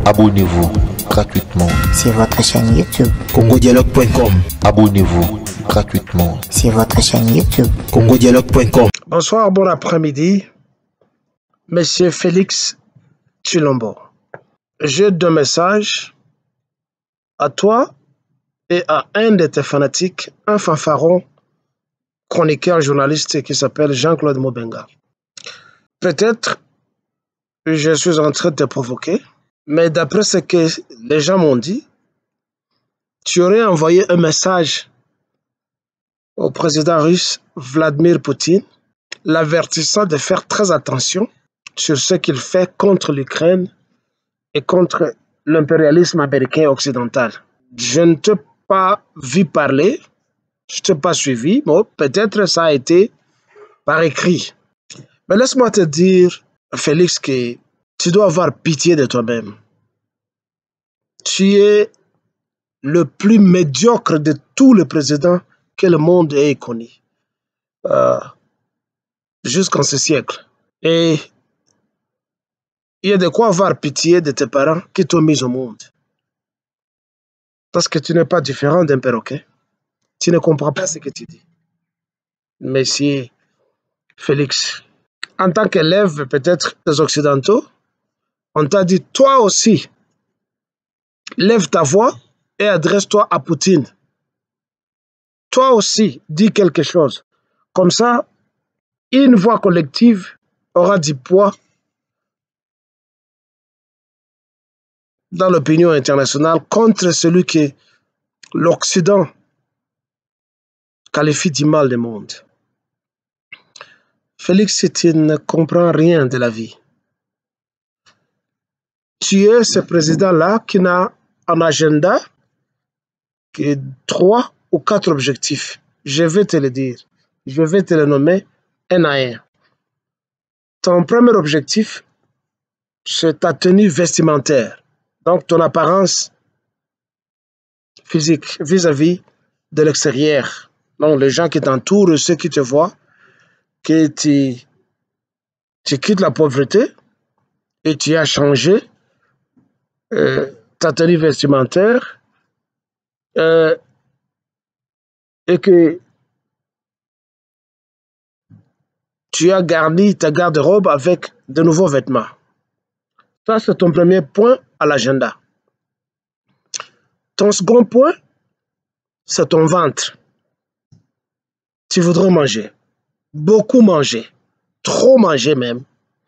Abonnez-vous gratuitement sur votre chaîne YouTube congodialogue.com. Abonnez-vous gratuitement sur votre chaîne YouTube congodialogue.com. Bonsoir, bon après-midi. Monsieur Félix Tshilombo. J'ai deux messages à toi et à un de tes fanatiques, un fanfaron chroniqueur journaliste qui s'appelle Jean-Claude Mobenga. Peut-être je suis en train de te provoquer, mais d'après ce que les gens m'ont dit, tu aurais envoyé un message au président russe Vladimir Poutine, l'avertissant de faire très attention sur ce qu'il fait contre l'Ukraine et contre l'impérialisme américain occidental. Je ne t'ai pas vu parler, je ne t'ai pas suivi, mais peut-être ça a été par écrit. Mais laisse-moi te dire, Félix, que tu dois avoir pitié de toi-même. Tu es le plus médiocre de tous les présidents que le monde ait connu jusqu'en ce siècle. Et il y a de quoi avoir pitié de tes parents qui t'ont mis au monde. Parce que tu n'es pas différent d'un perroquet. Tu ne comprends pas ce que tu dis. Monsieur Félix, en tant qu'élève peut-être des Occidentaux, on t'a dit, toi aussi, lève ta voix et adresse-toi à Poutine. Toi aussi, dis quelque chose. Comme ça, une voix collective aura du poids dans l'opinion internationale contre celui que l'Occident qualifie du mal du monde. Félix, tu ne comprends rien de la vie. Tu es ce président-là qui n'a un agenda que 3 ou 4 objectifs. Je vais te le dire. Je vais te le nommer un à un. Ton premier objectif, c'est ta tenue vestimentaire. Donc, ton apparence physique vis-à-vis de l'extérieur. Donc, les gens qui t'entourent, ceux qui te voient, que tu quittes la pauvreté et tu as changé ta tenue vestimentaire et que tu as garni ta garde-robe avec de nouveaux vêtements. Ça, c'est ton premier point à l'agenda. Ton second point, c'est ton ventre. Tu voudrais manger. Beaucoup manger. Trop manger même.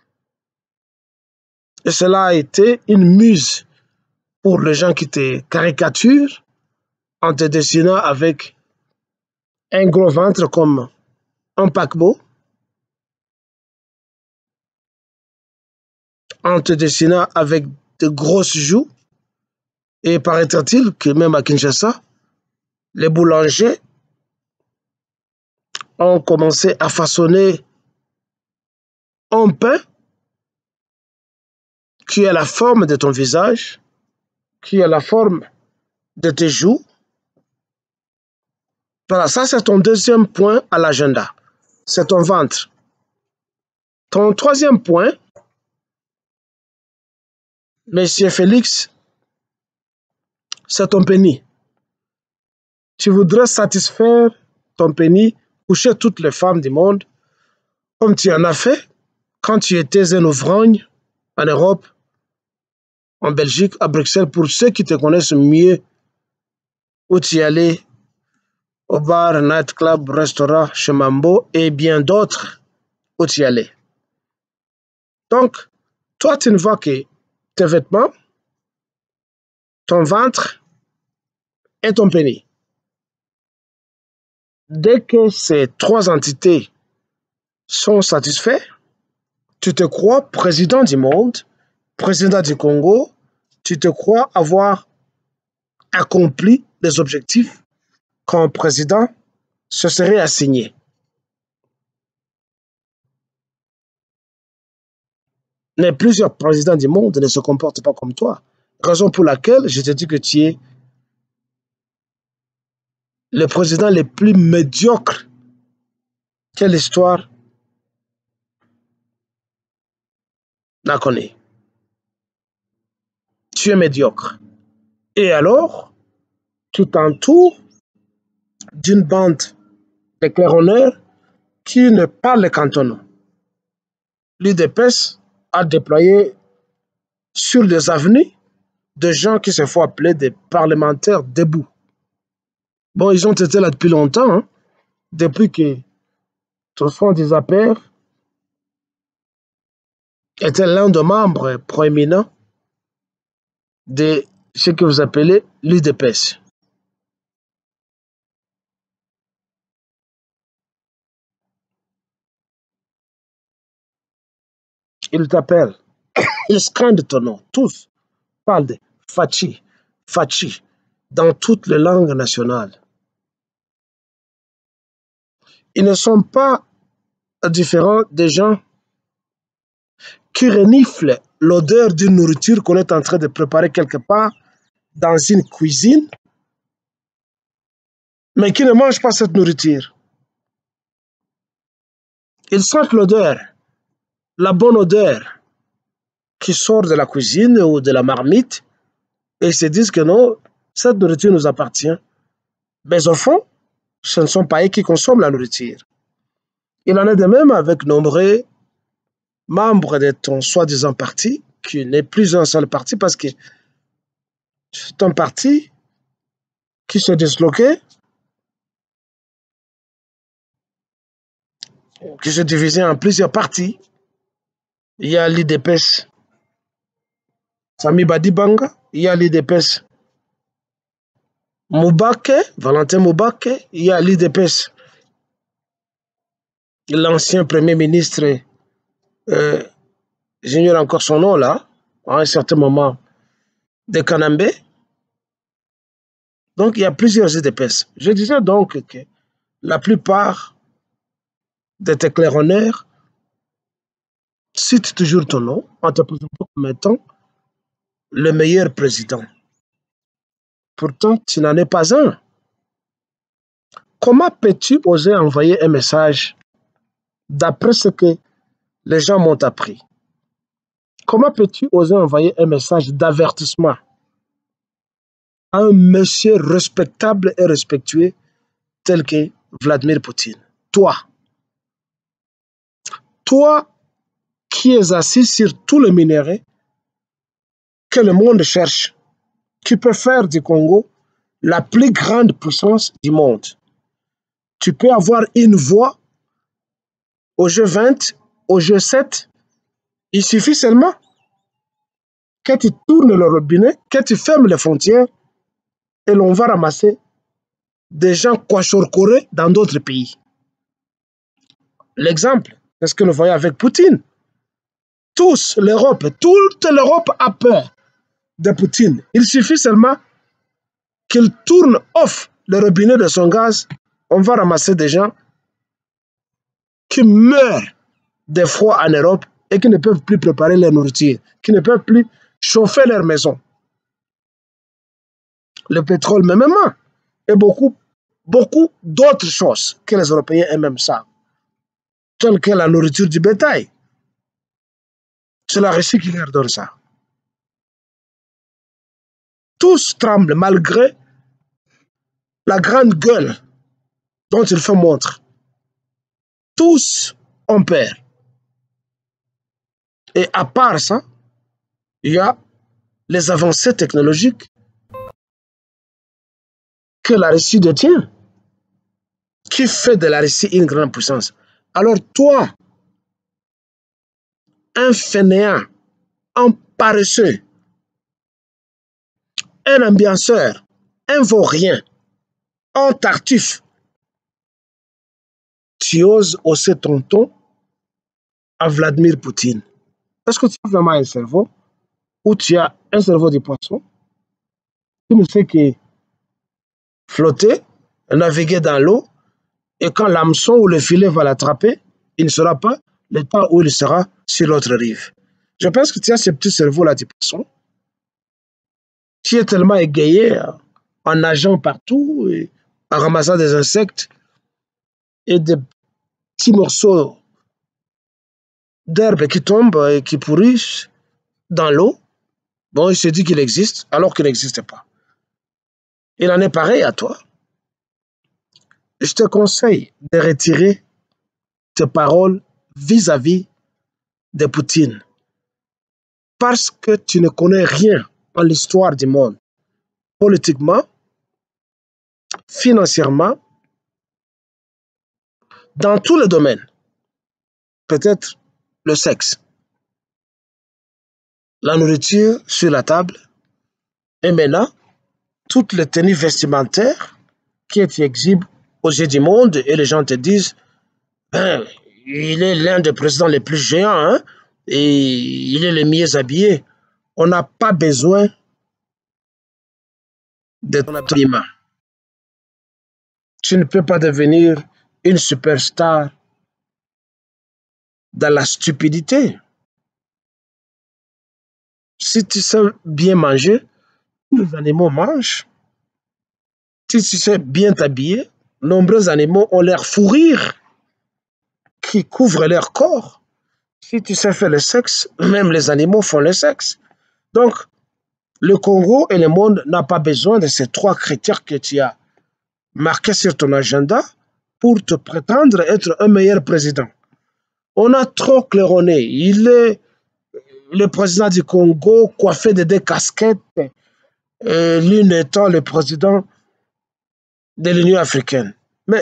Et cela a été une muse pour les gens qui te caricaturent en te dessinant avec un gros ventre comme un paquebot, en te dessinant avec de grosses joues. Et paraît-il que même à Kinshasa, les boulangers ont commencé à façonner un pain qui a la forme de ton visage, qui a la forme de tes joues. Voilà, ça c'est ton deuxième point à l'agenda. C'est ton ventre. Ton troisième point, Monsieur Félix, c'est ton pénis. Tu voudrais satisfaire ton pénis, coucher toutes les femmes du monde, comme tu en as fait quand tu étais un ouvrogne en Europe, en Belgique, à Bruxelles, pour ceux qui te connaissent mieux, où tu y allais au bar, nightclub, restaurant, chez Mambo et bien d'autres où tu y allais. Donc, toi, tu ne vois que tes vêtements, ton ventre et ton pénis. Dès que ces 3 entités sont satisfaites, tu te crois président du monde, président du Congo, tu te crois avoir accompli les objectifs qu'un président se serait assigné. Mais plusieurs présidents du monde ne se comportent pas comme toi. Raison pour laquelle je te dis que tu es le président le plus médiocre que l'histoire n'a connu. tu es médiocre. Et alors, tu t'entoures d'une bande de claironneurs qui ne parlent qu'en ton nom. L'UDPS a déployé sur des avenues de gens qui se font appeler des parlementaires debout. Bon, ils ont été là depuis longtemps, hein, depuis que Toussaint Desapers était l'un des membres proéminents de ce que vous appelez l'UDPS. Ils t'appellent, ils scandent ton nom, tous parlent de Fachi, Fachi, dans toutes les langues nationales. Ils ne sont pas différents des gens qui reniflent l'odeur d'une nourriture qu'on est en train de préparer quelque part dans une cuisine, mais qui ne mangent pas cette nourriture. Ils sentent l'odeur, la bonne odeur qui sort de la cuisine ou de la marmite, et ils se disent que non, cette nourriture nous appartient. Mais au fond, ce ne sont pas eux qui consomment la nourriture. Il en est de même avec nombreux membres de ton soi-disant parti, qui n'est plus un seul parti parce que c'est un parti qui s'est disloqué, qui s'est divisé en plusieurs partis. Il y a l'IDPS Sami Badibanga, il y a l'IDPS Moubake, Valentin Moubake, il y a l'IDPS l'ancien premier ministre, j'ignore encore son nom là, à un certain moment, de Kanambe. Donc il y a plusieurs IDPS. Je disais donc que la plupart de tes claironneurs citent toujours ton nom en te présentant comme étant le meilleur président. Pourtant, tu n'en es pas un. Comment peux-tu oser envoyer un message d'après ce que les gens m'ont appris? Comment peux-tu oser envoyer un message d'avertissement à un monsieur respectable et respectueux tel que Vladimir Poutine? Toi qui es assis sur tous les minéraux que le monde cherche, qui peut faire du Congo la plus grande puissance du monde. Tu peux avoir une voix au G20, au G7. Il suffit seulement que tu tournes le robinet, que tu fermes les frontières et l'on va ramasser des gens kwachorkorés dans d'autres pays. L'exemple, c'est ce que nous voyons avec Poutine. Toute l'Europe a peur de Poutine. Il suffit seulement qu'il tourne off le robinet de son gaz, on va ramasser des gens qui meurent de froid en Europe et qui ne peuvent plus préparer leur nourriture, qui ne peuvent plus chauffer leur maison. Le pétrole même, et beaucoup d'autres choses que les Européens eux-mêmes savent, telles que la nourriture du bétail. C'est la Russie qui leur donne ça. Tous tremblent malgré la grande gueule dont il fait montre. Tous ont peur. Et à part ça, il y a les avancées technologiques que la Russie détient, qui fait de la Russie une grande puissance. Alors toi, un fainéant, un paresseux, un ambianceur, un vaurien, un tartuffe, tu oses hausser ton ton à Vladimir Poutine. Est-ce que tu as vraiment un cerveau ou tu as un cerveau de poisson qui ne fait que flotter, naviguer dans l'eau, et quand l'hameçon ou le filet va l'attraper, il ne sera pas le temps où il sera sur l'autre rive. Je pense que tu as ce petit cerveau-là de poisson qui est tellement égayé en nageant partout, et en ramassant des insectes et des petits morceaux d'herbe qui tombent et qui pourrissent dans l'eau. Bon, il se dit qu'il existe alors qu'il n'existe pas. Il en est pareil à toi. Je te conseille de retirer tes paroles vis-à-vis de Poutine parce que tu ne connais rien en l'histoire du monde, politiquement, financièrement, dans tous les domaines. Peut-être le sexe, la nourriture sur la table, et maintenant, toutes les tenues vestimentaires qui est exhibent aux yeux du monde et les gens te disent ben, il est l'un des présidents les plus géants hein, et il est le mieux habillé. On n'a pas besoin de ton habillement. Tu ne peux pas devenir une superstar dans la stupidité. Si tu sais bien manger, les animaux mangent. Si tu sais bien t'habiller, nombreux animaux ont leur fourrure qui couvre leur corps. Si tu sais faire le sexe, même les animaux font le sexe. Donc, le Congo et le monde n'ont pas besoin de ces trois critères que tu as marqués sur ton agenda pour te prétendre être un meilleur président. On a trop claironné. Il est le président du Congo coiffé de deux casquettes, l'une étant le président de l'Union africaine. Mais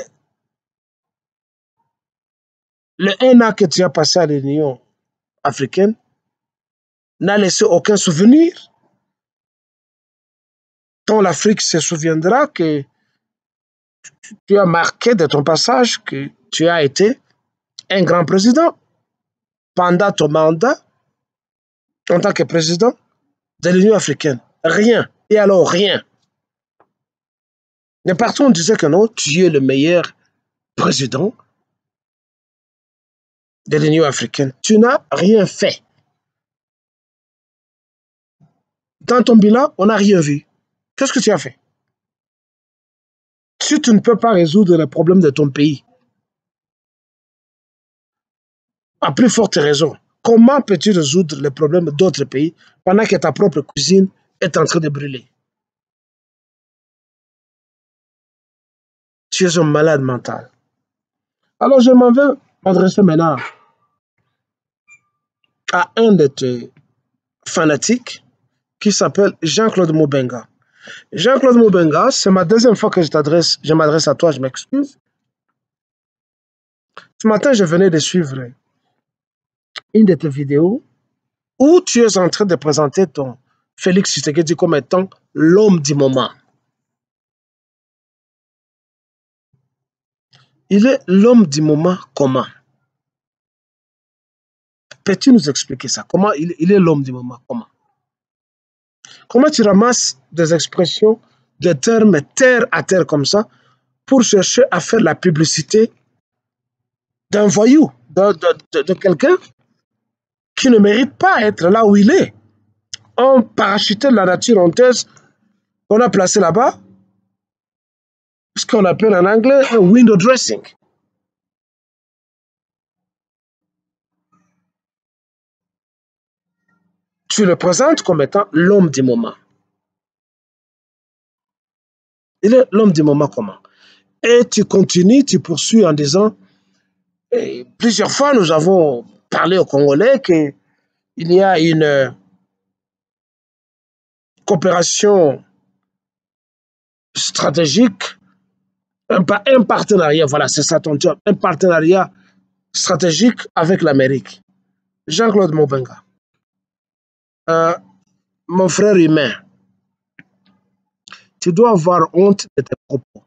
le 1 an que tu as passé à l'Union africaine n'a laissé aucun souvenir. Tant l'Afrique se souviendra que tu as marqué de ton passage que tu as été un grand président pendant ton mandat en tant que président de l'Union africaine. Rien. Et alors rien. Mais partout on disait que non, tu es le meilleur président de l'Union africaine. Tu n'as rien fait. Dans ton bilan, on n'a rien vu. Qu'est-ce que tu as fait? Si tu ne peux pas résoudre les problèmes de ton pays, à plus forte raison, comment peux-tu résoudre les problèmes d'autres pays pendant que ta propre cuisine est en train de brûler? Tu es un malade mental. Alors je m'en vais m'adresser maintenant à un de tes fanatiques qui s'appelle Jean-Claude Moubenga. Jean-Claude Moubenga, c'est ma deuxième fois que je m'adresse à toi, je m'excuse. Ce matin, je venais de suivre une de tes vidéos où tu es en train de présenter ton Félix Tshisekedi comme étant l'homme du moment. Il est l'homme du moment comment? Peux-tu nous expliquer ça? Comment il est l'homme du moment? Comment? Comment tu ramasses des expressions, des termes terre à terre comme ça pour chercher à faire la publicité d'un voyou, de quelqu'un qui ne mérite pas être là où il est? On parachutait la nature honteuse qu'on a placée là-bas, ce qu'on appelle en anglais un window dressing. Tu le présentes comme étant l'homme du moment. Il est l'homme du moment comment? Et tu continues, tu poursuis en disant, plusieurs fois nous avons parlé aux Congolais qu'il y a une coopération stratégique, un partenariat, voilà, c'est ça ton job, un partenariat stratégique avec l'Amérique. Jean-Claude Moubenga, mon frère humain, tu dois avoir honte de tes propos.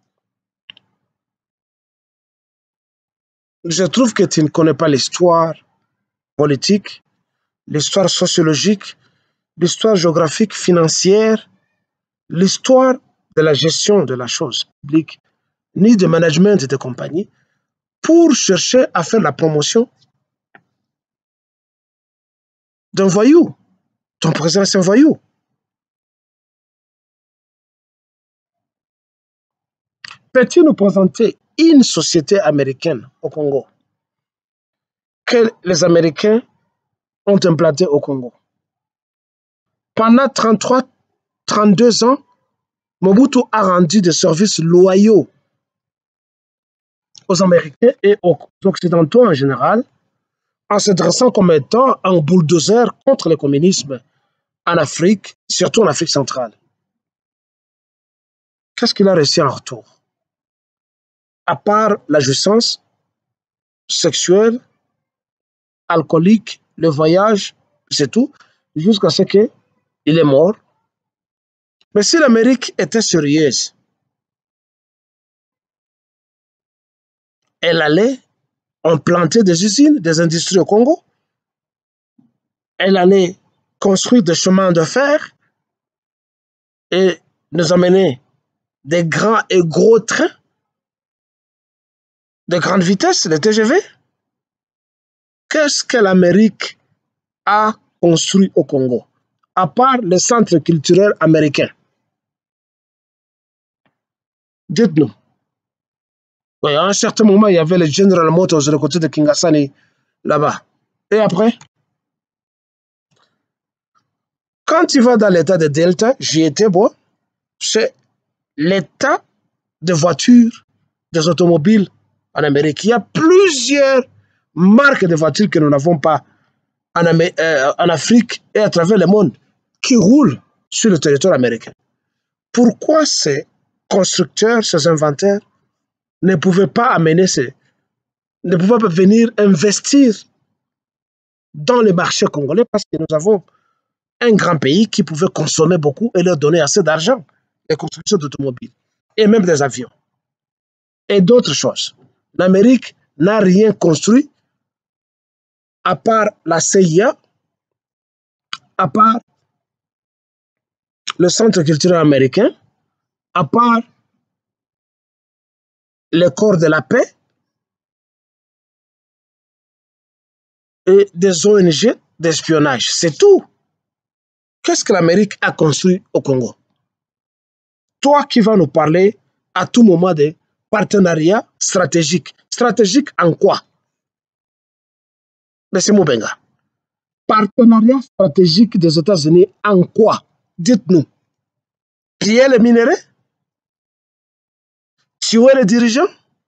Je trouve que tu ne connais pas l'histoire politique, l'histoire sociologique, l'histoire géographique, financière, l'histoire de la gestion de la chose publique, ni de management de compagnie, pour chercher à faire la promotion d'un voyou. Ton président, c'est un voyou. Peux-tu nous présenter une société américaine au Congo que les Américains ont implantée au Congo? Pendant 32 ans, Mobutu a rendu des services loyaux aux Américains et aux Occidentaux en général, en se dressant comme étant un bulldozer contre le communisme en Afrique, surtout en Afrique centrale. Qu'est-ce qu'il a reçu en retour? À part la jouissance sexuelle, alcoolique, le voyage, c'est tout, jusqu'à ce qu'il est mort. Mais si l'Amérique était sérieuse, elle allait implanter des usines, des industries au Congo, elle allait construire des chemins de fer et nous amener des grands et gros trains de grande vitesse, les TGV. Qu'est-ce que l'Amérique a construit au Congo, à part le centre culturel américain? Dites-nous. Oui, à un certain moment, il y avait le General Motors de côté de Kingasani, là-bas. Et après, quand tu vas dans l'état de Delta, j'y étais, bon, c'est l'état de voitures, des automobiles en Amérique. Il y a plusieurs marques de voitures que nous n'avons pas en Afrique et à travers le monde qui roulent sur le territoire américain. Pourquoi ces constructeurs, ces inventaires ne pouvaient pas ne pouvaient pas venir investir dans le marché congolais? Parce que nous avons un grand pays qui pouvait consommer beaucoup et leur donner assez d'argent, les constructions d'automobiles et même des avions et d'autres choses. L'Amérique n'a rien construit à part la CIA, à part le Centre culturel américain, à part le corps de la paix et des ONG d'espionnage. C'est tout. Qu'est-ce que l'Amérique a construit au Congo? Toi qui vas nous parler à tout moment de partenariat stratégique. Stratégique en quoi? Monsieur Moubenga. Partenariat stratégique des États-Unis en quoi? Dites-nous. Piller les minerais? Tuer les dirigeants?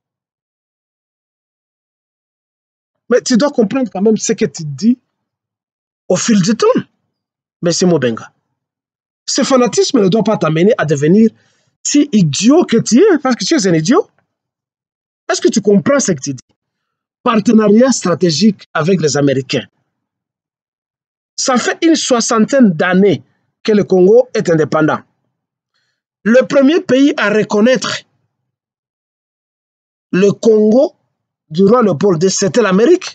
Mais tu dois comprendre quand même ce que tu dis au fil du temps, Monsieur Moubenga. Ce fanatisme ne doit pas t'amener à devenir si idiot que tu es, parce que tu es un idiot. Est-ce que tu comprends ce que tu dis? Partenariat stratégique avec les Américains. Ça fait une 60aine d'années que le Congo est indépendant. Le premier pays à reconnaître le Congo du roi Léopold II, c'était l'Amérique.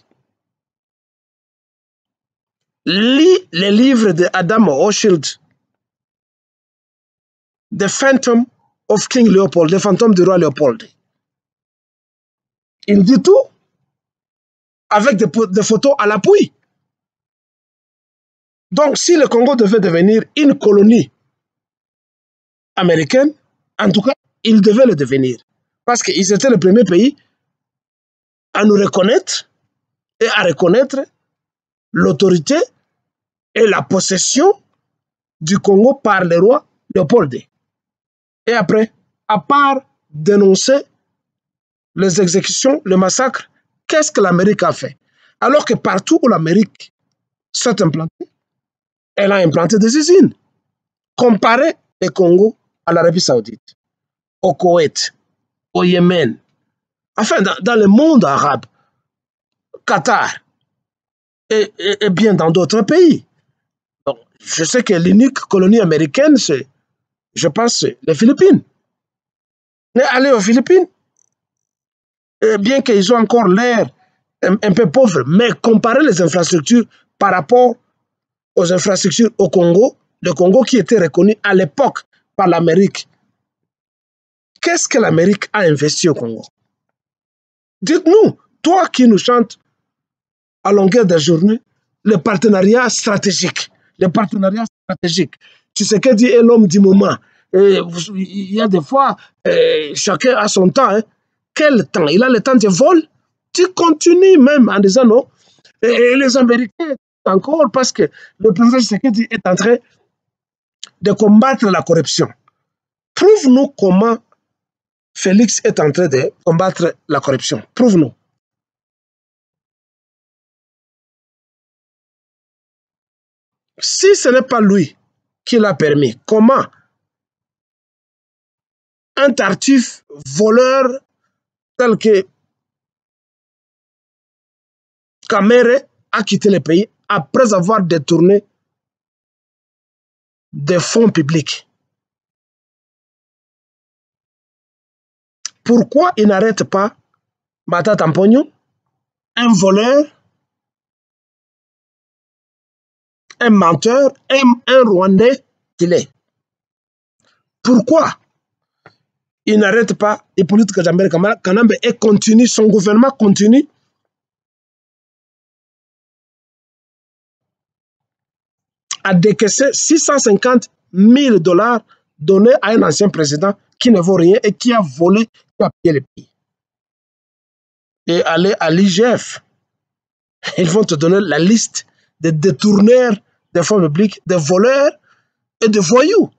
Lis les livres de Adam Hochschild, The Phantom of King Leopold, le fantôme du roi Léopold. Il dit tout avec des photos à l'appui. Donc, si le Congo devait devenir une colonie américaine, en tout cas, il devait le devenir. Parce qu'ils étaient le premier pays à nous reconnaître et à reconnaître l'autorité et la possession du Congo par le roi Léopold II. Et après, à part dénoncer les exécutions, le massacre, qu'est-ce que l'Amérique a fait? Alors que partout où l'Amérique s'est implantée, elle a implanté des usines. Comparez le Congo à l'Arabie Saoudite, au Koweït, au Yémen, enfin dans le monde arabe, Qatar, et bien dans d'autres pays. Donc, je sais que l'unique colonie américaine, c'est, je pense, les Philippines. Mais allez aux Philippines, et bien qu'ils ont encore l'air un peu pauvres, mais comparez les infrastructures par rapport aux infrastructures au Congo, le Congo qui était reconnu à l'époque par l'Amérique. Qu'est-ce que l'Amérique a investi au Congo? Dites-nous, toi qui nous chantes à longueur de journée, le partenariat stratégique. Le partenariat stratégique. Tu sais que dit l'homme du moment. Il y a des fois, chacun a son temps. Hein. Quel temps? Il a le temps de vol. Tu continues même en disant non. Et les Américains, encore, parce que le président Tshisekedi est en train de combattre la corruption. Prouve-nous comment Félix est en train de combattre la corruption. Prouve-nous. Si ce n'est pas lui qui l'a permis, comment un tartuffe voleur tel que Kamere a quitté le pays après avoir détourné des fonds publics? Pourquoi il n'arrête pas Mata Tampogno, un voleur, un menteur, un Rwandais qu'il est? Pourquoi il n'arrête pas Hippolyte Kanambe et continue, son gouvernement continue à décaisser 650 000 $ donnés à un ancien président qui ne vaut rien et qui a volé, qui a pillé le pays. Et aller à l'IGF, ils vont te donner la liste des détourneurs des fonds publics, des voleurs et des voyous.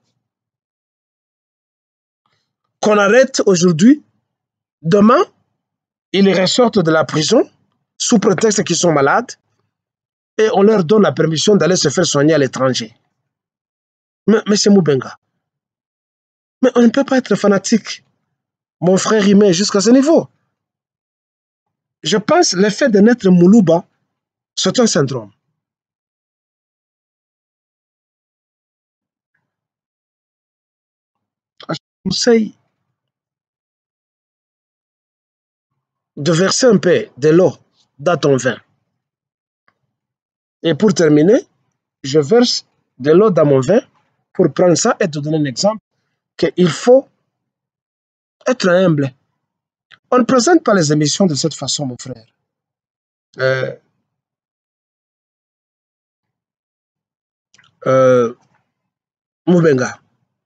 Qu'on arrête aujourd'hui, demain, ils ressortent de la prison sous prétexte qu'ils sont malades et on leur donne la permission d'aller se faire soigner à l'étranger. Mais c'est Moubenga. Mais on ne peut pas être fanatique, mon frère Rimé, jusqu'à ce niveau. Je pense que le fait de naître Moulouba, c'est un syndrome. Je conseille de verser un peu de l'eau dans ton vin. Et pour terminer, je verse de l'eau dans mon vin pour prendre ça et te donner un exemple qu'il faut être humble. On ne présente pas les émissions de cette façon, mon frère. Moubenga.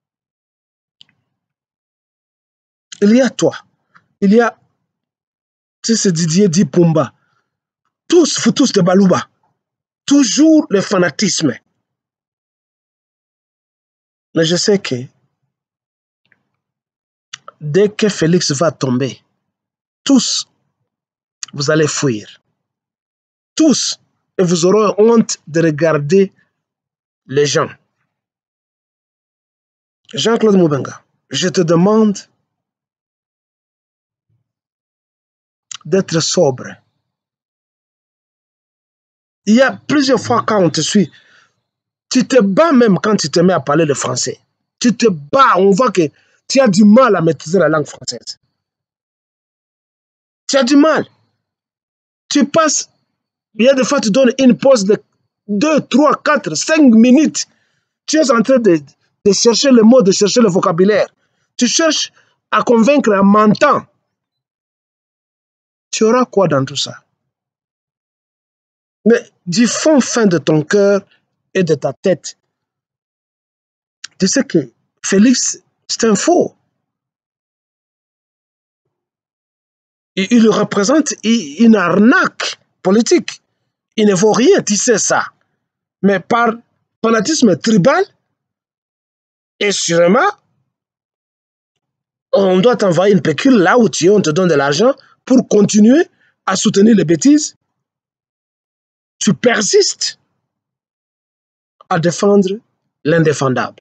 Il y a toi. Il y a Didier Dipumba. Tous de Balouba. Toujours le fanatisme. Mais je sais que dès que Félix va tomber, tous, vous allez fuir. Tous. Et vous aurez honte de regarder les gens. Jean-Claude Moubenga, je te demande d'être sobre. Il y a plusieurs fois quand on te suit, tu te bats même quand tu te mets à parler le français. Tu te bats, on voit que tu as du mal à maîtriser la langue française. Tu as du mal. Tu passes, il y a des fois tu donnes une pause de 2, 3, 4, 5 minutes. Tu es en train de chercher le mot, de chercher le vocabulaire. Tu cherches à convaincre un mentant. Tu auras quoi dans tout ça? Mais du fond fin de ton cœur et de ta tête, tu sais que Félix, c'est un faux. Il représente une arnaque politique. Il ne vaut rien, tu sais ça. Mais par fanatisme tribal, et sûrement, on doit t'envoyer une pécule là où tu es, on te donne de l'argent pour continuer à soutenir les bêtises. Tu persistes à défendre l'indéfendable.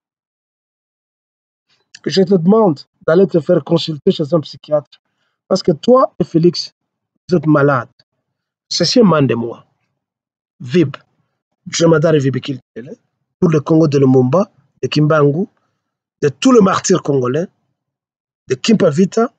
Je te demande d'aller te faire consulter chez un psychiatre parce que toi et Félix, vous êtes malades. Ceci émane de moi. Vib, je m'adore Vib Kiltele, pour le Congo de Lumumba, de Kimbangu, de tous les martyrs congolais, de Kimpavita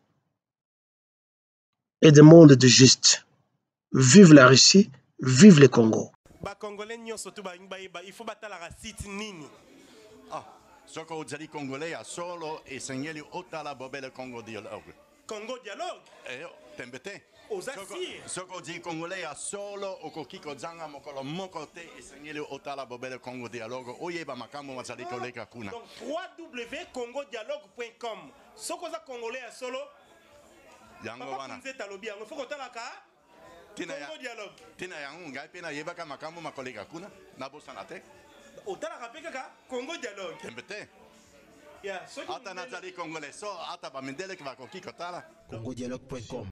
et du monde de juste. Vive la Russie, vive le Congo. Il faut battre la racine nini. Ah, ce qu'on dit congolais à solo et seigneur otala bobel Congo dialogue. Congo dialogue. Eh, t'embêté. Aux assires. Ce qu'on dit congolais à solo au kokiko zanga mokolo mokote et seigneur otala bobel Congo dialogue. Oyeba makambo mazali koleka kuna. Donc www.congodialogue.com. Ce qu'on a congolais à solo. Yango wana. Il faut qu'on talaka. Congo dialogue. Tina yango ngai pena yeba ka makambo makoleka kuna na bosanate. otalaka mpe kaka Congo Dialogue. tembe te Ya, soki ata nazali congolais so ata bamindele bakoki kotala congodialogue.com